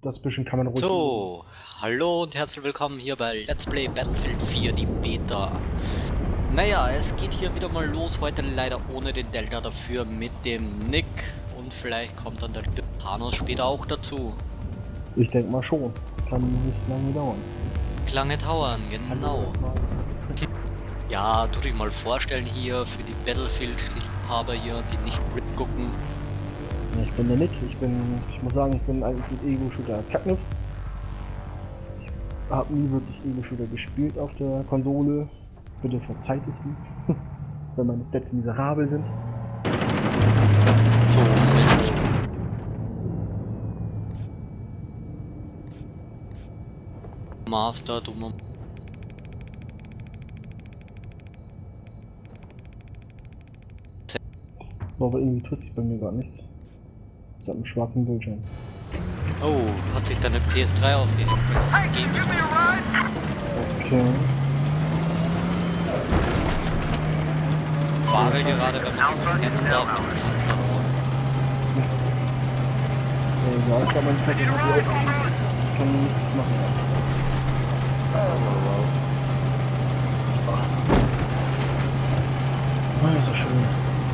Das bisschen kann man ruhig. So, hallo und herzlich willkommen hier bei Let's Play Battlefield 4, die Beta. Naja, es geht hier wieder mal los, heute leider ohne den Delta, dafür mit dem Nick. Und vielleicht kommt dann der Panos später auch dazu. Ich denke mal schon. Das kann nicht lange dauern. Lange dauern, genau. Ja, tu dich mal vorstellen hier für die Battlefield-Liebhaber hier, die nicht mitgucken. Ja, ich bin der Nick. Ich muss sagen, ich bin eigentlich ein Ego-Shooter Kacknuff. Ich habe nie wirklich Ego-Shooter gespielt auf der Konsole. Bitte verzeiht es mir, wenn meine Stats miserabel sind. So, Moment. Master, dummer. Aber irgendwie tut sich bei mir gar nichts. Ich habe einen schwarzen Bildschirm. Oh, hat sich deine PS3 aufgehängt, weil das Game ist rausgekommen. Okay. Fahre gerade, wenn man das so nennen darf, noch einen Panzer bauen. Ja, ich glaube, mein Fett hat sich aufgehängt. Ich kann nichts machen. Oh, das ist so schön.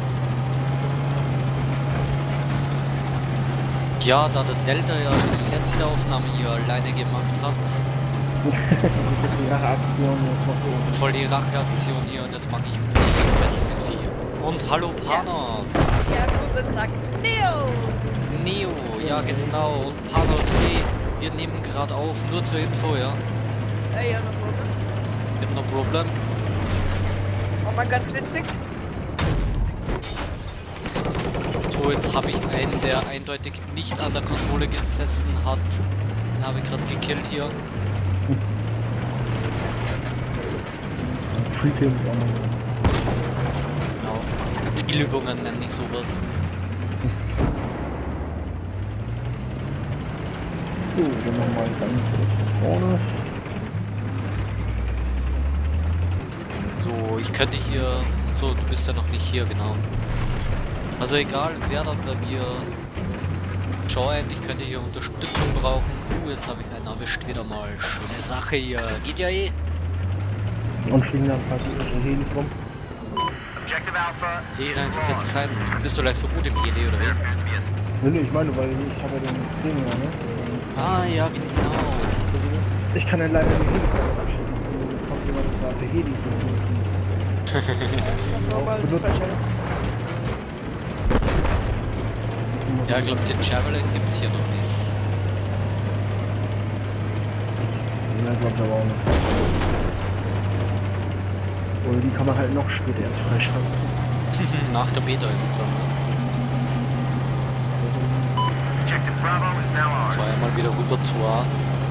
Ja, da der Delta ja die letzte Aufnahme hier alleine gemacht hat. Jetzt die Racheaktion, jetzt machst du. Voll die Racheaktion hier und jetzt mache ich Battlefield 4. Und hallo Panos! Ja, guten Tag, Neo! Neo, ja genau. Und Panos, hey, wir nehmen gerade auf, nur zur Info, ja. Ja, no problem. Mit no problem. Auch mal ganz witzig. So, jetzt habe ich einen, der eindeutig nicht an der Konsole gesessen hat. Den habe ich gerade gekillt hier. Free Kills an. Genau. Zielübungen nenne ich sowas. So, dann nochmal ganz vorne. So, ich könnte hier... So, du bist ja noch nicht hier, genau. Also egal, wer dann bei mir joint, ich könnte hier Unterstützung brauchen. Jetzt habe ich einen erwischt wieder mal. Schöne Sache hier. Geht ja eh. Und fliegen dann halt die Helis rum. Sehe eigentlich jetzt keinen. Bist du gleich so gut im Heli oder wie? Nee, ich meine, weil ich habe ja den System ja, ne? Ah ja, genau. Ich kann ja leider die Helis damit abschießen. Deswegen kommt jemand, das war für Helis. So mal das benutzt. Ja, ich glaube, den Javelin gibt es hier noch nicht. Ja, ich glaube aber auch nicht. Oder die kann man halt noch später erst freischalten. Nach der Beta irgendwann. So, einmal wieder rüber zu A.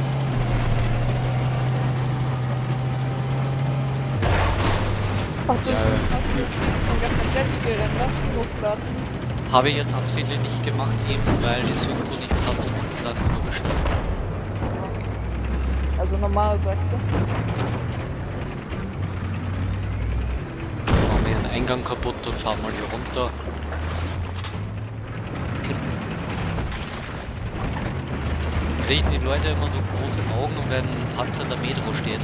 Hast du das von gestern fertig gerendert? Hochladen? Habe ich jetzt absichtlich nicht gemacht, eben weil die Synchro nicht passt und das ist einfach nur beschissen. Also normal, sagst du? Machen wir hier einen Eingang kaputt und fahren mal hier runter. Kriegen die Leute immer so große Augen, wenn ein Panzer in der Metro steht.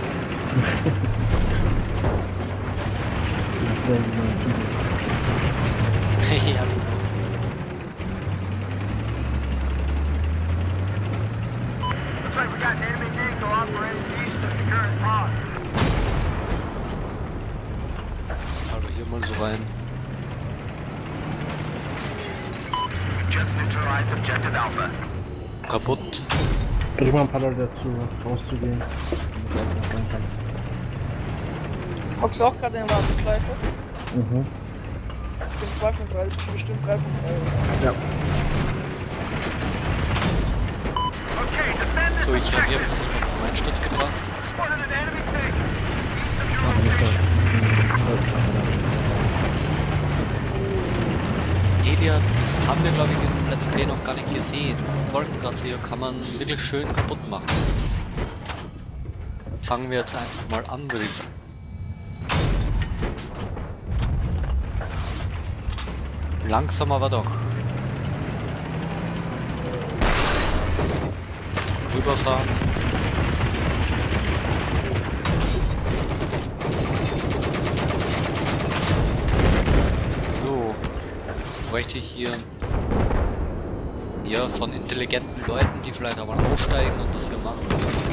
Ja. Jetzt halten wir hier mal so rein. Kaputt. Bring mal ein paar Leute dazu, rauszugehen. Hockst du auch gerade in der Warteschleife? Mhm. Ich bin 2 von 3, ich bin bestimmt 3 von 3. Ja. So, ich habe hier ein bisschen was zum Einsturz gebracht. Delia, das haben wir glaube ich im Let's Play noch gar nicht gesehen. Wolkenkratzer hier kann man wirklich schön kaputt machen. Fangen wir jetzt einfach mal an, würde ich sagen. Langsam aber doch. rüberfahren. So, bräuchte ich hier von intelligenten Leuten, die vielleicht aber aufsteigen und das hier machen.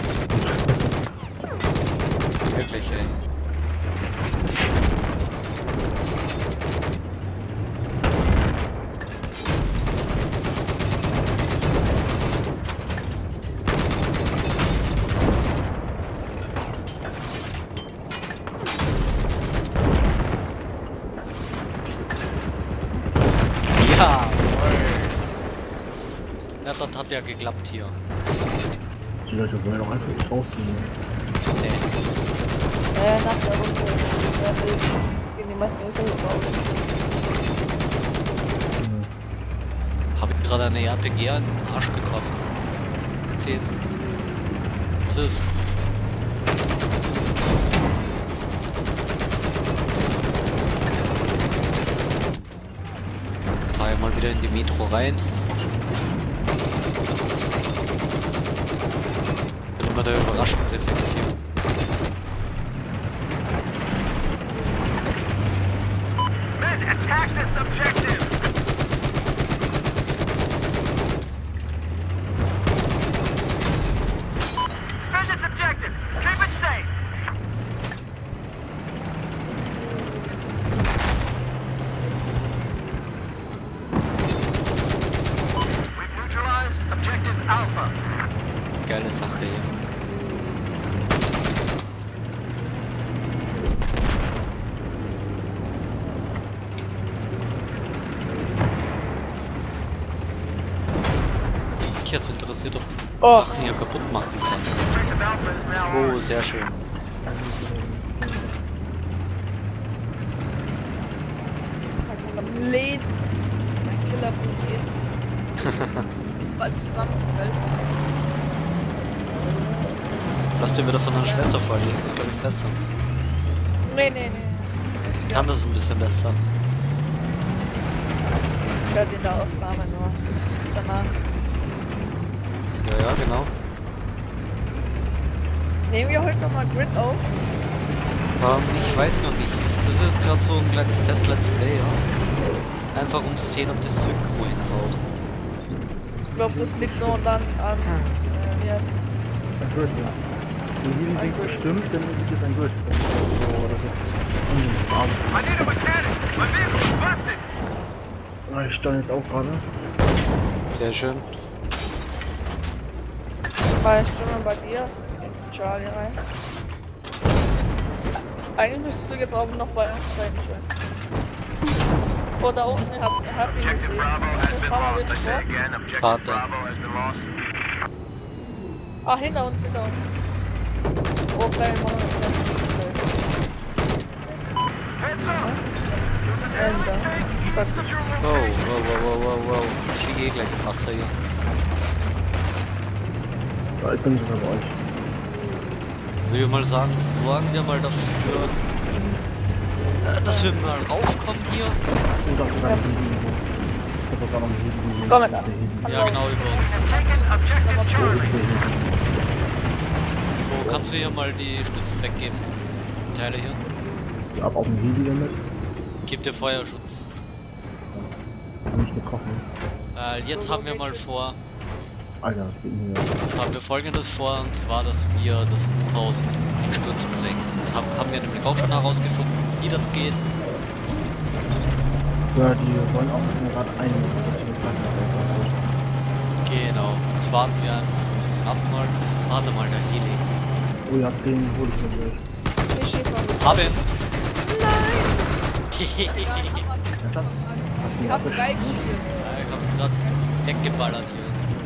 Wirklich, ey. Ja, ja, das hat ja geklappt hier. Die Leute wollen auch einfach nicht rausziehen. Nee. Nach der Runde gehen die meisten nicht so hoch raus. Hab ich gerade eine RPG an den Arsch bekommen. 10. Was ist? Fahr mal wieder in die Metro rein. Immer der Überraschungseffekt hier. Men, attack this objective! Defend this objective! Keep it safe! We've neutralized objective Alpha. Geile Sache hier. Mich jetzt interessiert, ob Oh. Sachen hier kaputt machen kann. Objective Alpha is now Oh, sehr schön. Ich kann am Lesen. Mein Killer probiert. Ist bald zusammenfällt. Lass dir wieder von deiner Schwester vorlesen, das ist glaube ich besser. Nee. Ich Kann das ein bisschen besser. höre in der Aufnahme nur. Danach. Ja, genau. Nehmen wir heute nochmal Grid auf? Ich weiß noch nicht. Das ist jetzt gerade so ein kleines Test-Let's Play, ja. Einfach um zu sehen, ob das Synchro hinhaut. Ich glaube, das liegt nur dann an. Wie heißt Ein Grid, ja. Wenn die Ein Musik Grid. bestimmt, dann ist es ein Grid. So, das ist. I need a mechanic! My vehicle's busted! Ich stand jetzt auch gerade. Sehr schön. War ich schon mal bei dir? Charlie rein. Eigentlich müsstest du jetzt auch noch bei uns rein, Oh, da unten, ich hab ihn Objective gesehen. Bravo has been Fahr mal lost. I bitte say vor. again, objective Warte. Bravo has been lost. Ah, hinter uns. Oh, kleine Mann. Heads up! Schreibt mich. Wow. Ich fliege eh gleich im Wasser hier. Ja, ich bin sogar bei euch. Ich würde mal sagen, sorgen wir mal dafür, dass wir mal raufkommen hier. Und auch sogar nicht liegen. Ich hab sogar noch einen Hebel gesehen. Komm, Das ist der Hebel. Ja, genau über uns. Taken objective Das Charlie. ist der Hebel. So, kannst du hier mal die Stützen weggeben? Die Teile hier. Ich hab auf dem Hebel damit. Gib dir Feuerschutz. Nicht getroffen. Jetzt haben wir mal vor, Alter, das geht nicht mehr. jetzt haben wir folgendes vor, und zwar, dass wir das Buchhaus in den Sturz bringen. Das haben wir nämlich auch schon herausgefunden, wie das geht. Ja, die wollen auch, dass wir gerade einen Klasse haben. Genau. Jetzt warten wir einfach ein bisschen ab mal. Warte mal, der Heli. Oh ja, den hol ich mir durch. Ich schieß mal ein bisschen. Hab ihn! Nein! Ich Ich hab drei gespielt. hab grad weggeballert hier.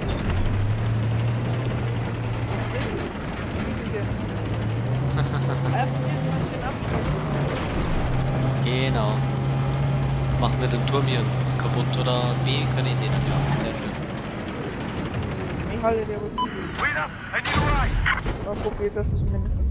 Was ist denn? Hier. Einfach irgendwas für den Abschluss. Genau. Machen wir den Turm hier kaputt oder B können ihn denen ja. Sehr schön. Ich halte dir Rücken. Wait up! I need a ride! Oder probiert das zumindest.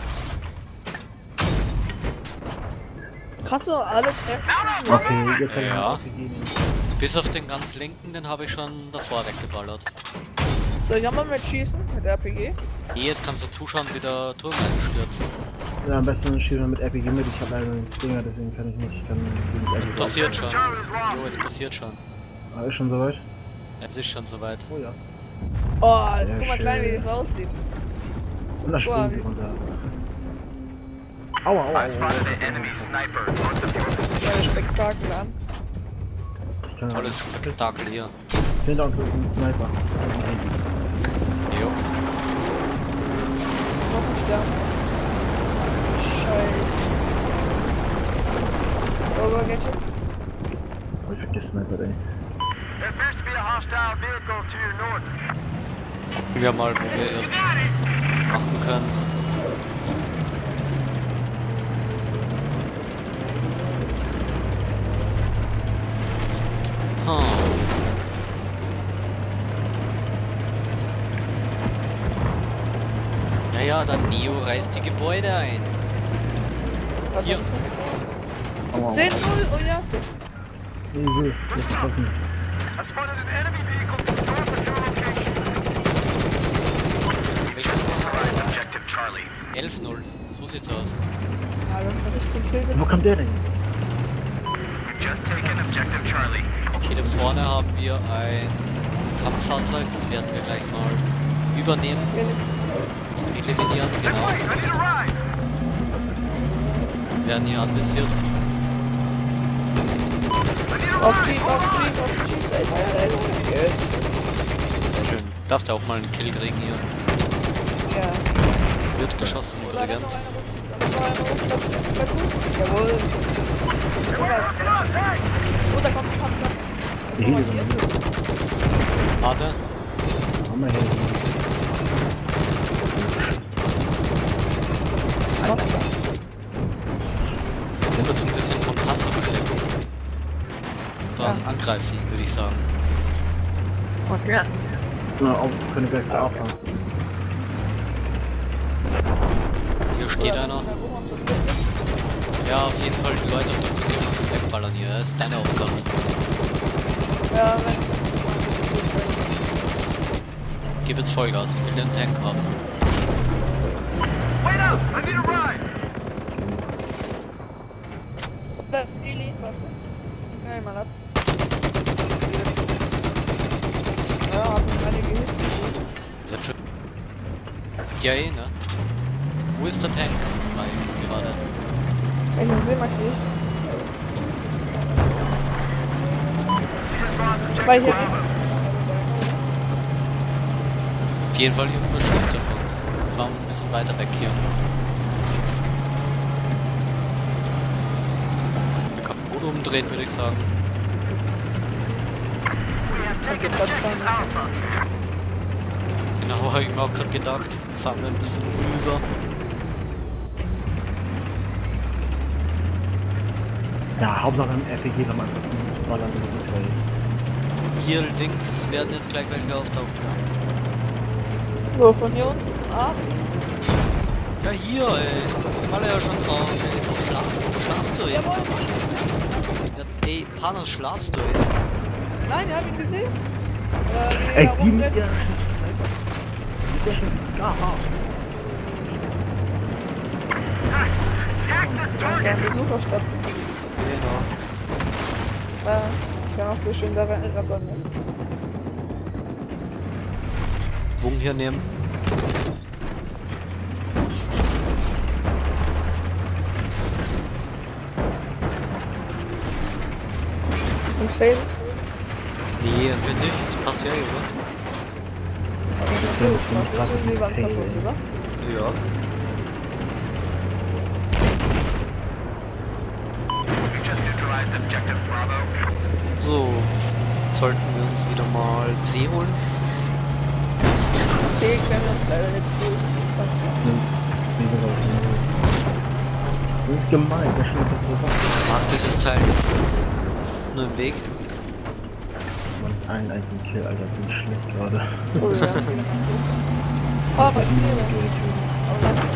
Kannst du alle treffen? Okay, jetzt hat er Ja. mir gegeben. Bis auf den ganz linken, den habe ich schon davor weggeballert. Soll ich auch mal mitschießen? Mit RPG? Jetzt kannst du zuschauen, wie der Turm einstürzt. Ja, am besten schießen wir mit RPG mit. Ich habe leider nichts Dinger, deswegen kann ich nicht. Ich kann nicht RPG Passiert schon. Charlie's lost. Jo, es passiert schon. Ah, ist schon soweit? Es ist schon soweit. Oh ja. Oh, Ja, guck mal klein, wie schön. das aussieht. Und da springen sie runter. Aua, aua, I spotted an enemy sniper north of your Ja, Spektakel an. Ich kann Alles Spektakel hier. hinter uns ist ein Sniper. Jo. Noch ein Stern. Ach du Scheiße. Over, get you. Oh, ich vergiss Sniper, ey. There appears to be a hostile vehicle to your north. Gucken wir mal, wo wir das machen können. Naja, dann Neo reißt die Gebäude ein. Was Hier. hast du für Aua, aua. 10-0, oh ja, so. Nee, so, jetzt getroffen. I spotted an enemy vehicle north of your location. Welches Score haben Neutralize objective Charlie. wir? 11-0. So sieht's aus. Ja, das war richtig Kill Wo jetzt. kommt der denn? Just taken objective Charlie. Okay, da vorne haben wir ein Kampffahrzeug. Das werden wir gleich mal übernehmen. Eliminieren, Hey, genau. wait, I need a ride. Werden hier anvisiert. I need a Auf ride. Jeep, auf Jeep, auf Jeep, da ist einer, der ist yes. Sehr schön. Darfst du auch mal einen Kill kriegen hier. Ja. Wird geschossen Da rennt noch übrigens. einer rum, bleib gut. Jawohl. So war's, Mensch. Oh, da kommt ein Panzer. Was machen wir hier? Warte. Haben wir hier. Was machst du da? Der wird so ein bisschen vom Panzer besteckt. Dann Ja. angreifen, würde ich sagen. Okay. Na, auf, können wir gleich zur Abfahrt. Hier steht einer. Ja, auf jeden Fall die Leute auf der Brücke mal wegballern hier. Das ist deine Aufgabe. Ja, wenn. Gib jetzt Vollgas, ich will den Tank haben. Wait up. I need a ride. Da, Eli, warte. Schnell mal ab. Ja, hab mir einige Hits gegeben. Sehr schön. Ja, eh, ne? Wo ist der Tank? Frei gerade. Welchen Sinn macht nicht? Just lost Weil hier objective ist. Bravo. Auf jeden Fall hier überschießt er von uns. Wir fahren ein bisschen weiter weg hier. Wir können gut umdrehen, würde ich sagen. We have taken Platz objective fahren Alpha. Genau, habe ich mir auch gerade gedacht. Fahren wir ein bisschen rüber. Ja, Hauptsache im RPG dann einfach nicht ballern oder nichts, weil Hier links werden jetzt gleich welche auftauchen. Wo, von hier unten? Ah, Ja, hier, ey. War ja schon drauf, ey. Wo schlafst du, ey? jawohl! Ja, ey, Panos, schlafst du, ey? Nein, ihr habt ihn gesehen? ey, da die mit rumrennt. der Sniper. Mit der Ska. Attack this target. Kein Besucher statt. Genau. Kann auch so schön da reinrattern jetzt. Schwung hier nehmen. Ist ein Fail. Nee, wir nicht. Das passt ja, oder? Aber das ist so die Wand kaputt, oder? Ja. We just neutralized objective Bravo. So. Sollten wir uns wieder mal C holen. Okay, können wir uns leider nicht tun. Sind weniger drauf. Das ist gemein, der schon bessere Waffe. Ich mag dieses Teil nicht. Das ist nur im Weg. Man, einen einzigen Kill, Alter, bin ich schlecht gerade. Oh ja. Fahrradzähler. Aber langsam.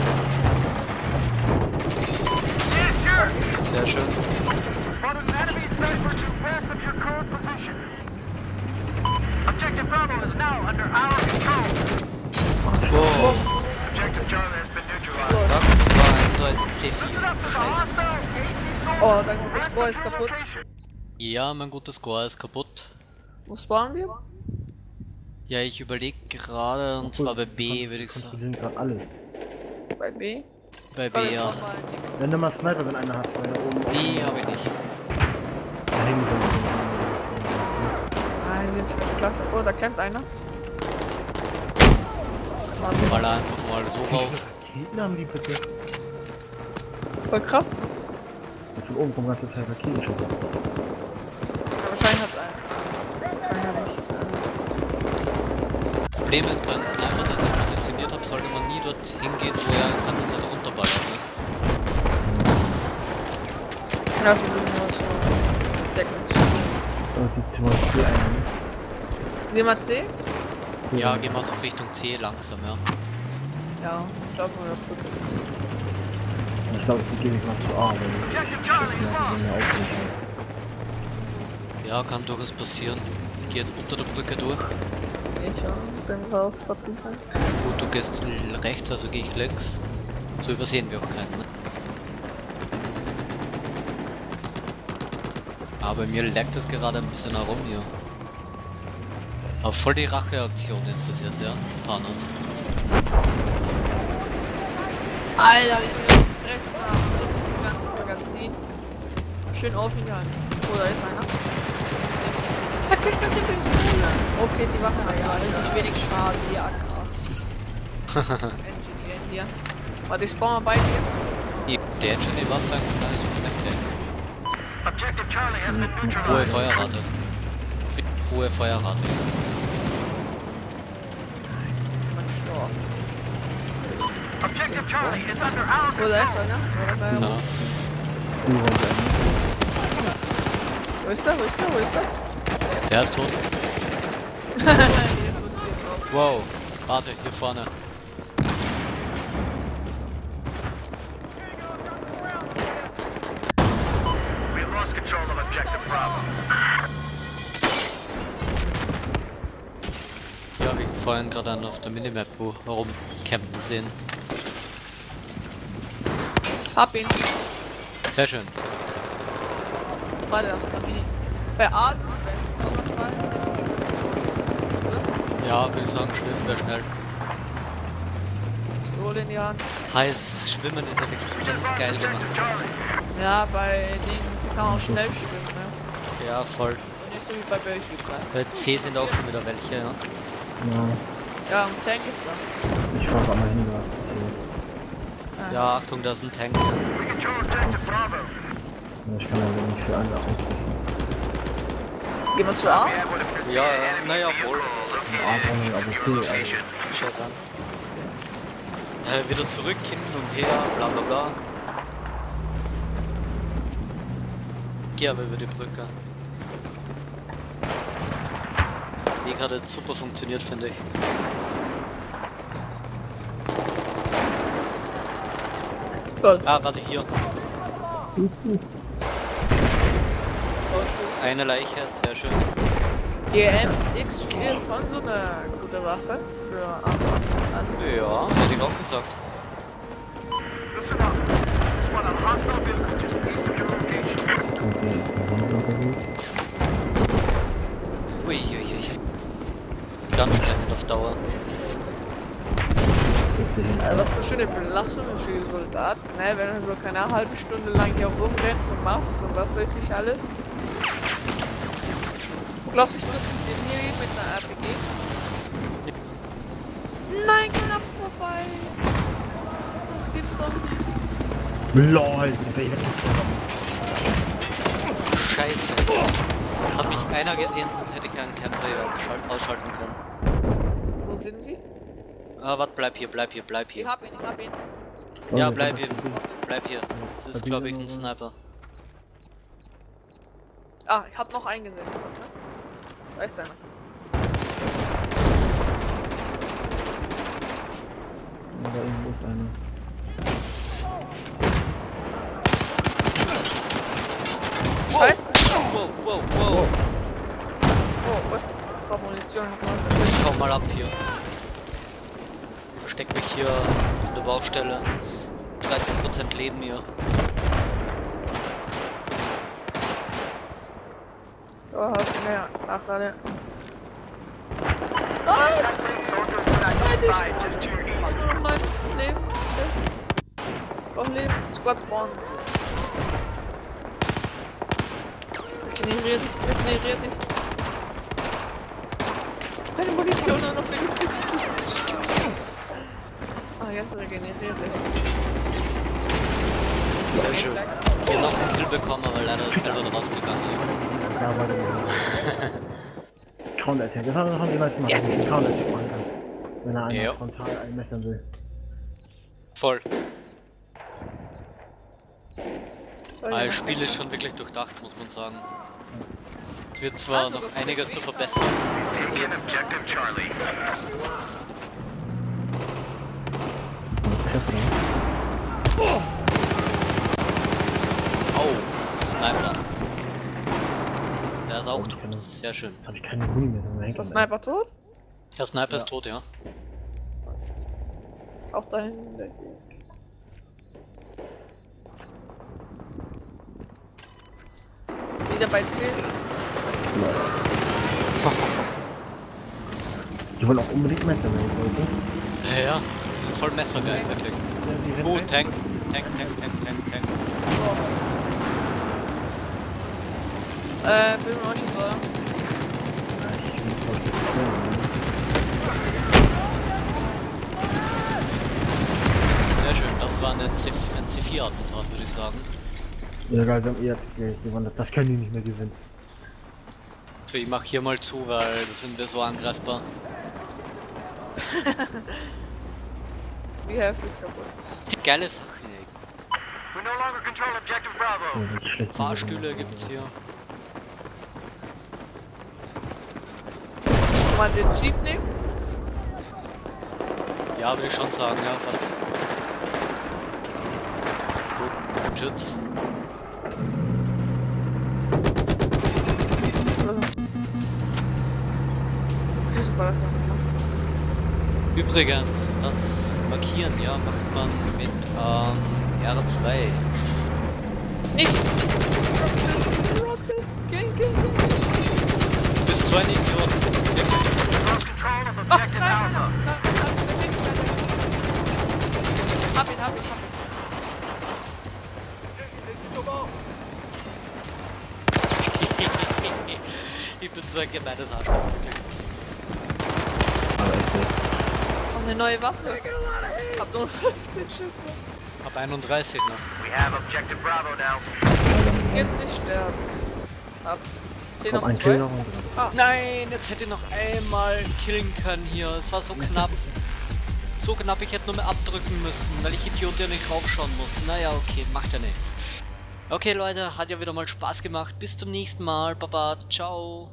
Yes, sure. Sehr schön. Spotted an enemy sniper to west of your current position. Objective Bravo is now under our control. Wow, Objective Charlie has been neutralized. das war eindeutig C4. Listen up to the hostile AT Oh, dein guter Score ist kaputt. location. Ja, mein guter Score ist kaputt. Wo spawnen wir? Ja, ich überlege gerade, und zwar bei B, würde ich sagen. Kontrollieren gerade alles. Bei B? Bei Komm, B, jetzt ja. mach mal einen Nick. Wenn du mal Sniper, wenn einer hat, weil da oben. B habe ich nicht. Da hängen so. Nein, jetzt ist klasse. Oh, da campt einer. Baller einfach mal so rauf. Raketen haben die bitte. Voll krass. Und von oben kommen ganze Zeit Raketenschüsse. Ja, wahrscheinlich hat einer nicht. Problem ist, beim Sniper, das ich positioniert habe, sollte man nie dort hingehen, wo er die ganze Zeit runterballert. Ne? Ja, versuchen wir so Deckung zu tun. Und die 2C ein. Geh mal C? Ja, gehen wir jetzt auf Richtung C langsam, ja. Ja, ich glaube, wir Brücke ist. Ich glaube, die gehen nicht mal zu A, weil Objective Charlie is lost. die ja aufbrechen. Ja, kann durchaus passieren. Ich gehe jetzt unter der Brücke durch. Ich ja, bin wir auch trotzdem rein. Gut, du gehst rechts, also gehe ich links. So übersehen wir auch keinen, ne? Aber mir leckt das gerade ein bisschen herum hier. Aber voll die Racheaktion ist das jetzt, ja? Panos. Alter, ich will gefressen haben. Das ist ein ganzes Magazin. Schön aufgegangen. Oh, da ist einer. Er kriegt noch den Pistole. Okay, die Waffe hat ja richtig wenig Schaden, die AK. Engineer hier. Warte, ich spawn mal bei dir. Der hat schon die Waffe eigentlich gar nicht so schlecht, ey. Objective Charlie has been Hohe neutralized. Feuerrate. Hohe Feuerrate. Das ist mein Stor. Objective Charlie is under our Oh, da ist einer. Oder So. Wo ist der? Wo ist der? Wo ist der? Der ist tot. Jetzt sind wir drauf. Wow. Warte, hier vorne. We have lost control of Objective Bravo. Hier habe ich vorhin gerade einen auf der Minimap wo herumcampen sehen. Hab ihn. Sehr schön. Warte, auf der Mini. Bei A sind wir. Komm mal da hin. Ja, würde ich sagen, schwimmen wäre schnell. Pistole in die Hand. Heiß, schwimmen ist ja wirklich verdammt geil gemacht. Ja, bei denen kann man auch schnell schwimmen, ne? Ja, voll. Und nicht so wie bei Battlefield 3. Bei C sind auch schon wieder welche, ja. Ja, Ja, ein Tank ist da. ich fahr mal hin, da. Ja, Achtung, da ist ein Tank. We control Objective Bravo. Ich kann aber nicht für alle ausrichten. Gehen wir zu A? We have what appears to be Ja, an enemy naja, vehicle wohl. A located brauchen wir aber C, also. location. Scheiß an. Wieder zurück, hin und her, bla bla bla. Geh aber über die Brücke. Weg hat jetzt super funktioniert, finde ich. Gold. Ah, warte, hier. Eine Leiche, sehr schön. EM X4 schon so eine gute Waffe für Anfang an. Ja, hätte ich auch gesagt. Listen up. Spot a hostile vehicle just east of your location. Okay, ich bin unterwegs. Uiuiui. Ganz schnell auf Dauer. Also was das für eine Belastung ist für die Soldaten, ne? Wenn du so keine halbe Stunde lang hier rumrennst und machst und was weiß ich alles. Glaubst du, ich triff den hier mit einer RPG? Nein, knapp vorbei! Das gibt's doch nicht. LOL, der wäre Scheiße. Hat mich einer gesehen, sonst hätte ich einen Camper ausschalten können. Wo sind die? Ah, warte, bleib hier, bleib hier, bleib Ich hier. hab ihn, ich hab ihn. Ja, bleib hier, bleib hier. Das ist, glaube ich, ein Sniper. Ah, ich hab noch einen gesehen. Da ist einer. Da irgendwo ist einer. Scheiße! Wow, wow, wow. Oh, paar Munition hab noch. Ich hau mal ab hier. Versteck mich hier in der Baustelle. 13% Leben hier. Oh, hab mehr. Nachlade. Sightseeing soldiers been identified just to your Hab east. nur noch 9 Leben. Noch Leben. Squad spawn. Regenerier dich. Keine Munition nur noch für die Kiste. Ah, jetzt regeneriert dich. Sehr schön. Hier noch einen Kill bekommen, aber leider ist selber draufgegangen. Da war der Counter-Attack. Das haben wir noch niemals gemacht. Yes! Dass man Counter-Attack machen kann. Wenn er Ja. einen frontal einmessern will. Voll. Oh, Das Spiel ist schon wirklich durchdacht, muss man sagen. Es wird zwar noch einiges zu verbessern. Taking objective Charlie. Oh, Sniper. Der ist auch tot. Das ist sehr schön. Jetzt habe ich keine Muni mehr. Ist der Sniper tot? Der Sniper ist tot, ja. Auch da hinten. Wieder bei 10. Die wollen auch unbedingt Messer werden, Leute. Ja, ja. Das ist voll messergeil, wirklich. Oh, Tank. Tank. Bin mir auch schon oder? Sehr schön. Das war ein C4-Attentat, würde ich sagen. Ja, geil, wir haben jetzt gewonnen. Das können die nicht mehr gewinnen. So, ich mach hier mal zu, weil da sind wir so angreifbar. Die Hälfte ist kaputt. Die geile Sachen, ey. We no longer control objective Bravo. Ja, wirklich schlecht. Fahrstühle gibt's hier. Schon mal den Jeep nehmen? Ja, würde ich schon sagen, ja. Warte. Gut, Schütz. Super, das war Übrigens, das Markieren, ja, macht man mit R2. nicht! Rocket! King! Du bist so ein Idiot. Wirklich. Lost control of Oh, objective da ist einer! Alpha. Da ist der King! Hab ihn! Ich bin so ein gemeines Arschloch. Aber echt nicht. Und eine neue Waffe. Hab nur 15 Schüsse. Hab 31 noch. We have objective Bravo now. Jetzt nicht sterben. Hab 10 Kommt auf ein Kill 2. noch und drin. Nein, jetzt hätte ich noch einmal killen können hier. Es war so knapp. So knapp, ich hätte nur mehr abdrücken müssen, weil ich Idiot ja nicht raufschauen muss. Naja, okay, macht ja nichts. Okay Leute, hat ja wieder mal Spaß gemacht. Bis zum nächsten Mal. Baba, ciao.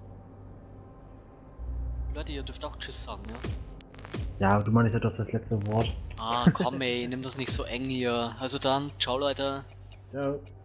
Leute, ihr dürft auch Tschüss sagen, ja? Ja, du meinst ja, du hast das letzte Wort. Ah, komm ey, nimm das nicht so eng hier. Also dann, ciao Leute. Ja.